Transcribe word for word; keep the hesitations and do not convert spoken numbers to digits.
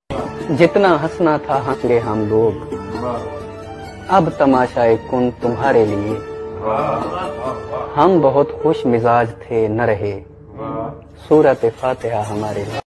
जितना हंसना था हंसले हम लोग, अब तमाशाए कुन तुम्हारे लिए। हम बहुत खुश मिजाज थे न रहे, सूरत फातिहा हमारे लिए।